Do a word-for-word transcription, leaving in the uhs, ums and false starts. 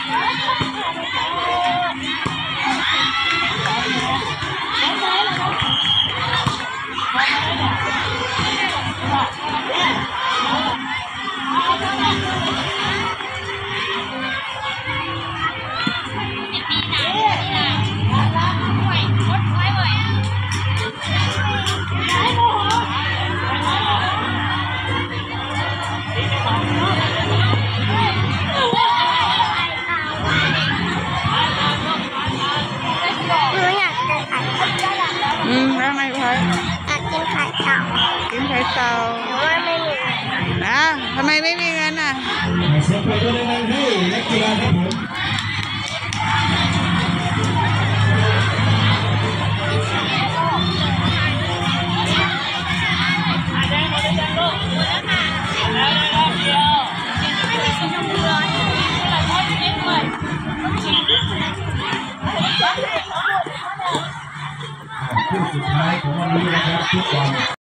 อืมแล้วไงพลอยอยากกินไข่เต่ากินไข่เต่าแต่ว่าไม่มีนะทำไมไม่มีเงินอ่ะเสียงปรบมือดังๆให้นักกีฬาครับผมคู่สุดท้ายของวันนี้นะครับทุกวัน